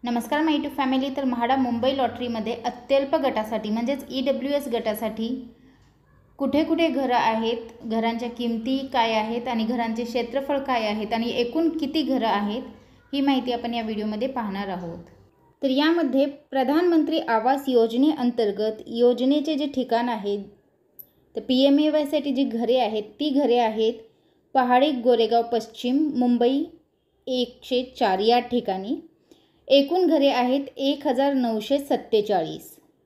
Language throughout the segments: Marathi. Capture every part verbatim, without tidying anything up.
नमस्कार माय यूट्यूब फॅमिली। तर म्हाडा मुंबई लॉटरीमध्ये अत्यल्प गटासाठी म्हणजेच ई डब्ल्यू एस गटासाठी कुठे कुठे घरं आहेत, घरांच्या किमती काय आहेत आणि घरांचे क्षेत्रफळ काय आहेत आणि एकूण किती घरं आहेत ही माहिती आपण या व्हिडिओमध्ये पाहणार आहोत। तर यामध्ये प्रधानमंत्री आवास योजनेअंतर्गत योजनेचे जे ठिकाण आहे तर पी एम ए वायसाठी जी घरे आहेत ती घरे आहेत पहाडी गोरेगाव पश्चिम मुंबई एकशे चार या ठिकाणी। एकूण घरे आहेत एक हजार नऊशे सत्तेचाळीस।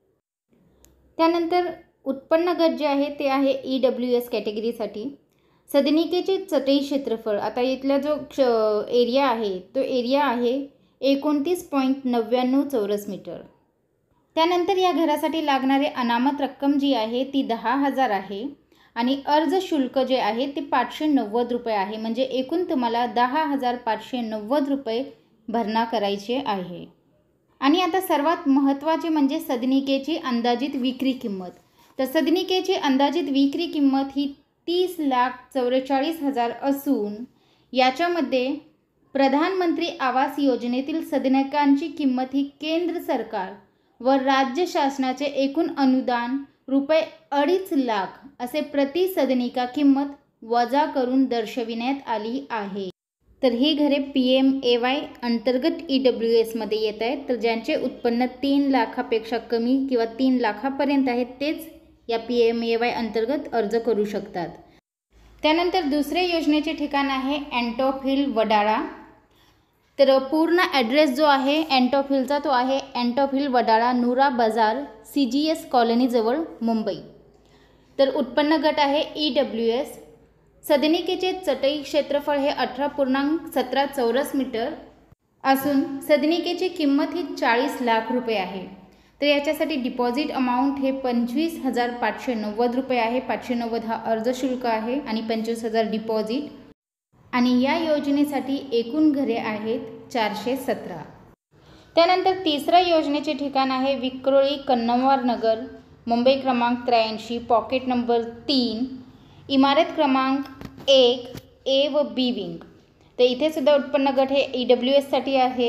त्यानंतर उत्पन्न गट जे आहे ते आहे ई डब्ल्यू एस कॅटेगरीसाठी। सदनिकेचे चटई क्षेत्रफळ, आता इथला जो एरिया आहे तो एरिया आहे एकोणतीस पॉईंट नव्याण्णव चौरस मीटर। त्यानंतर या घरासाठी लागणारे अनामत रक्कम जी आहे ती दहा हजार आहे आणि अर्ज शुल्क जे आहे ते पाचशे नव्वद रुपये आहे। म्हणजे एकूण तुम्हाला दहा हजार पाचशे नव्वद रुपये भरणा करायचे आहे। आणि आता सर्वात महत्त्वाचे म्हणजे सदनिकेची अंदाजित विक्री किंमत। तर सदनिकेची अंदाजित विक्री किंमत ही तीस लाख चौवेचाळीस हजार असून याच्यामध्ये प्रधानमंत्री आवास योजनेतील सदनिकांची किंमत ही केंद्र सरकार व राज्य शासनाचे एकूण अनुदान रुपये अडीच लाख असे प्रति सदनिका किंमत वजा करून दर्शविण्यात आली आहे। तर ही घरे पी एम ए वाय अंतर्गत ई डब्ल्यू एसमध्ये येत आहेत। तर ज्यांचे उत्पन्न तीन लाखापेक्षा कमी किंवा तीन लाखापर्यंत आहेत तेच या पी एम ए वाय अंतर्गत अर्ज करू शकतात। त्यानंतर दुसरे योजनेचे ठिकाण आहे अँटॉप हिल वडाळा। तर पूर्ण ॲड्रेस जो आहे अँटॉप हिलचा तो आहे Antop hill Wadala Nura Bazar C G S कॉलनीजवळ मुंबई। तर उत्पन्न गट आहे ई डब्ल्यू एस। सदनिकेचे चटई क्षेत्रफळ हे अठरा पूर्णांक सतरा चौरस मीटर असून सदनिकेची किंमत ही चाळीस लाख रुपये आहे। तर याच्यासाठी डिपॉझिट अमाऊंट हे पंचवीस हजार पाचशे नव्वद रुपये आहे। पाचशे नव्वद हा अर्ज शुल्क आहे आणि पंचवीस हजार डिपॉझिट। आणि या योजनेसाठी एकूण घरे आहेत चारशे सतरा। त्यानंतर तिसऱ्या योजनेचे ठिकाण आहे विक्रोळी कन्नमवार नगर मुंबई क्रमांक त्र्याऐंशी पॉकेट नंबर तीन इमारत क्रमांक एक ए व बी विंग। तर इथे सुद्धा उत्पन्न गट हे ई डब्ल्यू एससाठी आहे।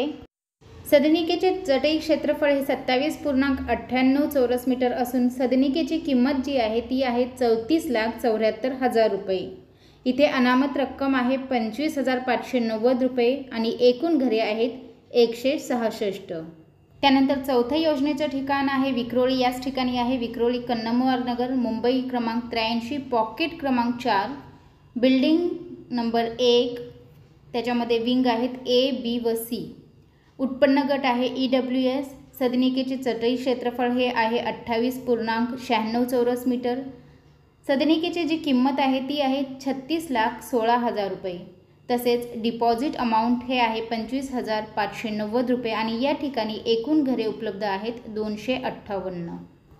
सदनिकेचे चटई क्षेत्रफळ हे सत्तावीस पूर्णांक अठ्ठ्याण्णव चौरस मीटर असून सदनिकेची किंमत जी आहे ती आहे चौतीस लाख चौऱ्याहत्तर हजार रुपये। इथे अनामत रक्कम आहे पंचवीस हजार पाचशे नव्वद रुपये आणि एकूण घरे आहेत एकशे सहासष्ट। त्यानंतर चौथ्या योजनेचं ठिकाण आहे विक्रोळी, याच ठिकाणी आहे विक्रोळी कन्नमवार नगर मुंबई क्रमांक त्र्याऐंशी पॉकेट क्रमांक चार बिल्डिंग नंबर एक, त्याच्यामध्ये विंग आहेत ए बी व सी। उत्पन्न गट आहे ई डब्ल्यू एस। सदनिकेचे चटई क्षेत्रफळ हे आहे अठ्ठावीस पूर्णांक शहाण्णव चौरस मीटर। सदनिकेची जी किंमत आहे ती आहे छत्तीस लाख सोळा हजार रुपये। तसेच डिपॉझिट अमाऊंट हे आहे पंचवीस हजार पाचशे नव्वद रुपये आणि या ठिकाणी एकूण घरे उपलब्ध आहेत दोनशे अठ्ठावन्न।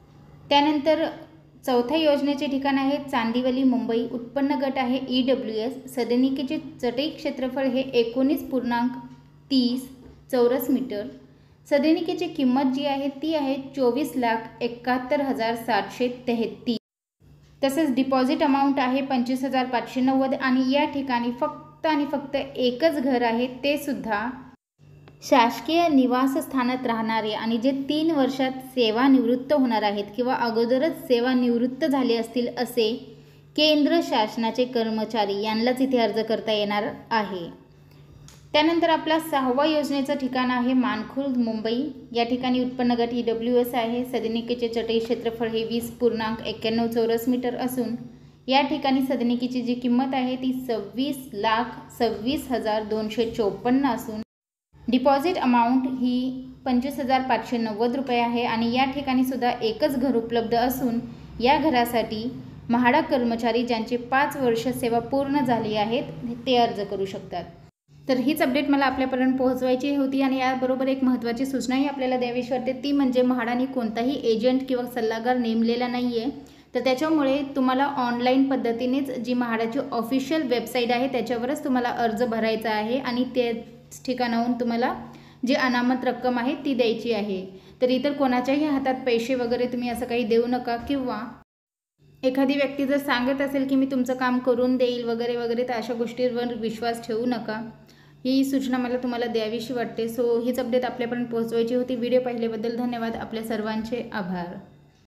त्यानंतर चौथ्या योजनेचे ठिकाण आहे चांदिवली मुंबई। उत्पन्न गट आहे ई डब्ल्यू एस। सदनिकेचे चटई क्षेत्रफळ हे एकोणीस पूर्णांक तीस चौरस मीटर। सदनिकेची किंमत जी आहे ती आहे चोवीस लाख एकाहत्तर हजार सातशे तेहतीस। तसेच डिपॉझिट अमाऊंट आहे पंचवीस हजार पाचशे नव्वद आणि या ठिकाणी फक्त आणि फक्त एकच घर आहे ते सुद्धा शासकीय निवासस्थानात राहणारे आणि जे तीन वर्षात सेवानिवृत्त होणार आहेत किंवा अगोदरच सेवानिवृत्त झाले असतील असे केंद्र शासनाचे कर्मचारी यांनाच इथे अर्ज करता येणार आहे। त्यानंतर आपला सहावा योजनेचं ठिकाण आहे मानखुर्द मुंबई। या ठिकाणी उत्पन्न गट ई डब्ल्यू एस आहे। सदनिकेचे चटई क्षेत्रफळ हे वीस पूर्णांक एक्क्याण्णव चौरस मीटर असून या ठिकाणी सदनिकेची जी किंमत आहे ती सव्वीस लाख सव्वीस हजार दोनशे चोपन्न असून डिपॉझिट अमाऊंट ही पंचवीस हजार पाचशे नव्वद रुपये आहे आणि या ठिकाणी सुद्धा एकच घर उपलब्ध असून या घरासाठी म्हाडा कर्मचारी ज्यांचे पाच वर्ष सेवा पूर्ण झाली आहेत ते अर्ज करू शकतात। तर हीच अपडेट मला आपल्यापर्यंत पोहोचवायची होती आणि याबरोबर एक महत्त्वाची सूचनाही आपल्याला द्यावीशी वाटते ती म्हणजे म्हाडाने कोणताही एजंट किंवा सल्लागार नेमलेला नाही आहे। तर त्याच्यामुळे तुम्हाला ऑनलाईन पद्धतीनेच जी म्हाडाची ऑफिशियल वेबसाईट आहे त्याच्यावरच तुम्हाला अर्ज भरायचा आहे आणि त्याच ठिकाणाहून तुम्हाला जी अनामत रक्कम आहे ती द्यायची आहे। तर इतर कोणाच्याही हातात पैसे वगैरे तुम्ही असं काही देऊ नका किंवा एखादी व्यक्ती जर सांगत असेल की मी तुमचं काम करून देईल वगैरे वगैरे तर अशा गोष्टींवर विश्वास ठेवू नका। ही सूचना मला तुम्हाला द्यावीशी वाटते. सो हीच अपडेट आपल्यापर्यंत पोहोचवायची होती. व्हिडिओ पाहिल्याबद्दल धन्यवाद. आपल्या सर्वांचे आभार.